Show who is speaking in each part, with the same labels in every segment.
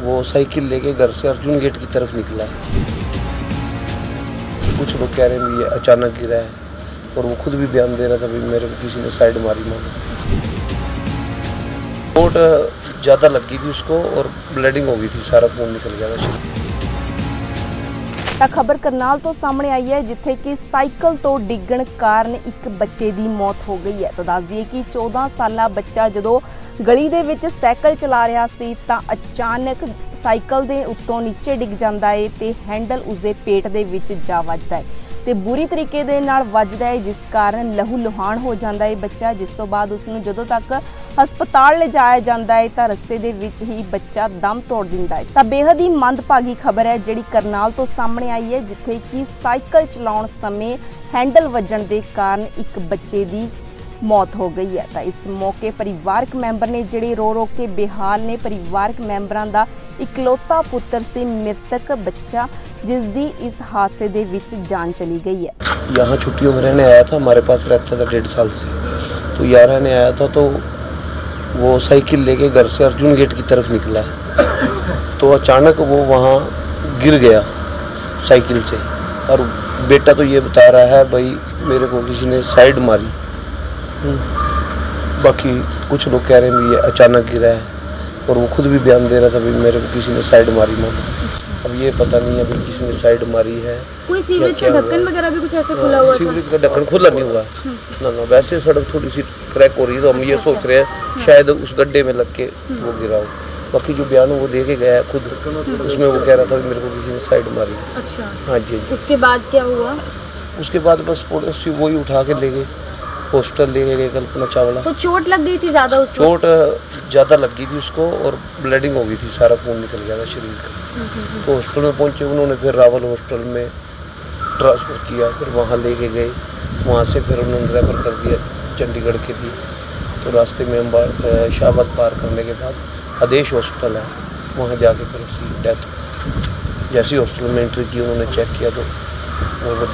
Speaker 1: वो साइकिल लेके घर से अर्जुन गेट की तरफ निकला है। कुछ लोग कह रहे हैं ये अचानक गिरा है और वो खुद भी बयान दे रहा था, भाई मेरे को किसी ने साइड मारी मानो। चोट ज़्यादा लगी थी उसको और ब्लीडिंग हो गई थी, सारा खून निकल गया था।
Speaker 2: ਤਾਂ ਖਬਰ ਕਰਨਾਲ ਤੋਂ ਸਾਹਮਣੇ ਆਈ ਹੈ ਜਿੱਥੇ ਕਿ ਸਾਈਕਲ ਤੋਂ ਡਿੱਗਣ ਕਾਰਨ ਇੱਕ ਬੱਚੇ ਦੀ ਮੌਤ ਹੋ ਗਈ ਹੈ। ਤਾਂ ਦੱਸ ਦਈਏ ਕਿ 14 ਸਾਲਾ ਬੱਚਾ ਜਦੋਂ ਗਲੀ ਦੇ ਵਿੱਚ ਸਾਈਕਲ ਚਲਾ ਰਿਹਾ ਸੀ ਤਾਂ ਅਚਾਨਕ ਸਾਈਕਲ ਦੇ ਉੱਤੋਂ ਨੀਚੇ ਡਿੱਗ ਜਾਂਦਾ ਹੈ ਤੇ ਹੈਂਡਲ ਉਸਦੇ ਪੇਟ ਦੇ ਵਿੱਚ ਜਾ ਵੱਜਦਾ ਹੈ ਤੇ ਬੁਰੀ ਤਰੀਕੇ ਦੇ ਨਾਲ ਵੱਜਦਾ ਹੈ, ਜਿਸ ਕਾਰਨ ਲਹੂ ਲੁਹਾਨ ਹੋ ਜਾਂਦਾ ਹੈ ਬੱਚਾ। ਜਿਸ ਤੋਂ ਬਾਅਦ ਉਸ ਨੂੰ ਜਦੋਂ ਤੱਕ ਹਸਪਤਾਲ ਲਿਜਾਇਆ ਜਾਂਦਾ ਹੈ ਤਾਂ ਰਸਤੇ ਦੇ ਵਿੱਚ ਹੀ ਬੱਚਾ ਦਮ ਤੋੜ ਦਿੰਦਾ ਹੈ। ਤਾਂ ਬੇहद ਹੀ ਮੰਦਭਾਗੀ ਖਬਰ ਹੈ ਜਿਹੜੀ ਕਰਨਾਲ ਤੋਂ ਸਾਹਮਣੇ ਆਈ ਹੈ ਜਿੱਥੇ ਕਿ ਸਾਈਕਲ ਚਲਾਉਣ ਸਮੇਂ ਹੈਂਡਲ ਵੱਜਣ ਦੇ ਕਾਰਨ ਇੱਕ ਬੱਚੇ ਦੀ मौत हो गई है। तो इस मौके परिवारक मैंबर ने जिहड़े रो रो के बेहाल ने। परिवारक मैंबरां दा इकलौता पुत्र से मृतक बच्चा जिसकी इस हादसे दे विच जान चली गई है।
Speaker 1: यहाँ छुट्टियों में रहने आया था, हमारे पास रहता था 1.5 साल से, तो यहाँ रहने आया था तो वो साइकिल लेके घर से अर्जुन गेट की तरफ निकला है तो अचानक वो वहाँ गिर गया साइकिल से। और बेटा तो ये बता रहा है भाई मेरे को किसी ने साइड मारी। बाकी कुछ लोग कह रहे हैं ये अचानक गिरा है और वो खुद भी बयान दे रहा था, भाई मेरे को किसी ने साइड मारी मानो। अब ये पता नहीं है भाई किसी ने साइड मारी है।
Speaker 3: कोई सीवरेज का ढक्कन वगैरह भी कुछ ऐसे खुला हुआ था?
Speaker 1: सीवरेज का ढक्कन खुला नहीं हुआ ना, वैसे सड़क थोड़ी सी क्रैक हो रही है तो हम ये सोच रहे हैं शायद उस गड्ढे में लग के वो गिरा हो। बाकी जो बयान वो दे के गया है खुद, उसमें वो कह रहा था मेरे को किसी ने साइड मारी।
Speaker 3: अच्छा,
Speaker 1: हाँ जी।
Speaker 3: उसके बाद क्या हुआ?
Speaker 1: उसके बाद बस पुलिस वही उठा के ले गए, हॉस्पिटल ले गए कल्पना चावला।
Speaker 3: तो चोट लग गई थी ज़्यादा उसको?
Speaker 1: चोट ज़्यादा लगी थी उसको और ब्लीडिंग हो गई थी, सारा खून निकल गया था शरीर का। तो हॉस्पिटल में पहुंचे, उन्होंने फिर रावल हॉस्पिटल में ट्रांसफ़र किया, फिर वहाँ लेके गए, वहाँ से फिर उन्होंने रेफर कर दिया चंडीगढ़ के लिए। तो रास्ते में हम शाहबाद पार करने के बाद आदेश हॉस्पिटल है, वहाँ जाके फिर उसकी डेथ। जैसे हॉस्पिटल में एंट्री की उन्होंने चेक किया तो वो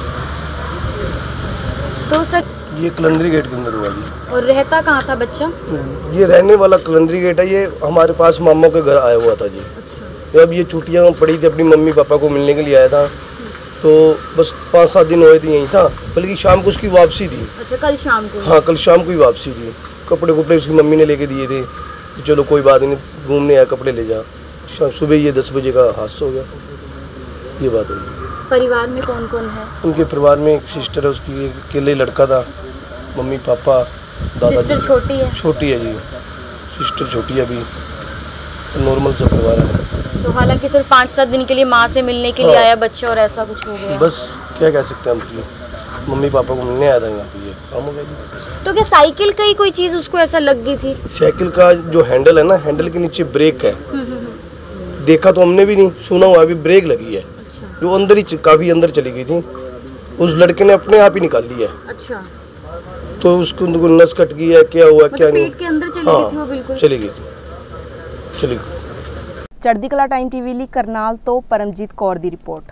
Speaker 3: तो सर
Speaker 4: ये कलंदरी गेट के अंदर हुआ जी।
Speaker 3: और रहता कहाँ था बच्चा?
Speaker 4: ये रहने वाला कलंदरी गेट है, ये हमारे पास मामा के घर आया हुआ था जी।
Speaker 3: अच्छा।
Speaker 4: अब ये छुट्टियाँ पड़ी थी, अपनी मम्मी पापा को मिलने के लिए आया था, तो बस 5-7 दिन हुए थे यहीं था, बल्कि शाम को उसकी वापसी थी।
Speaker 3: अच्छा, कल शाम को?
Speaker 4: हाँ, कल शाम को ही वापसी थी। कपड़े कुपड़े उसकी मम्मी ने लेके दिए थे, तो चलो कोई बात नहीं, घूमने आया कपड़े ले जा। सुबह ये 10 बजे का हादसा हो गया, ये बात हुई।
Speaker 3: परिवार में कौन कौन है? उनके
Speaker 4: परिवार में एक सिस्टर है, उसकी एक अकेले लड़का था, मम्मी पापा दादाजी।
Speaker 3: सिस्टर छोटी है?
Speaker 4: छोटी है जी, सिस्टर छोटी है, अभी नॉर्मल सा परिवार है।
Speaker 3: तो हालांकि सिर्फ 5-7 दिन के लिए माँ से मिलने के लिए आया बच्चा और ऐसा कुछ हो गया।
Speaker 4: बस क्या कह सकते हैं हम, मम्मी पापा को मिलने आया था यहाँ पे, ये काम हो गया जी।
Speaker 3: तो क्या साइकिल का ही कोई चीज उसको ऐसा लग गई थी?
Speaker 4: साइकिल का जो हैंडल है ना, हैंडल के नीचे ब्रेक है। देखा तो हमने भी नहीं, सुना हुआ अभी ब्रेक लगी है।
Speaker 3: अच्छा।
Speaker 4: जो अंदर ही काफी अंदर चली गई थी, उस लड़के ने अपने आप ही निकाल ली है।
Speaker 3: अच्छा।
Speaker 4: तो उसको नस कट गई है, क्या हुआ क्या नहीं,
Speaker 3: पेट के अंदर चली गई थी वो? बिल्कुल
Speaker 4: चली गई थी, चली गई।
Speaker 2: ਚੜ੍ਹਦੀ ਕਲਾ ਟਾਈਮ ਟੀਵੀ ਲਈ ਕਰਨਾਲ ਤੋਂ ਪਰਮਜੀਤ ਕੌਰ ਦੀ ਰਿਪੋर्ट।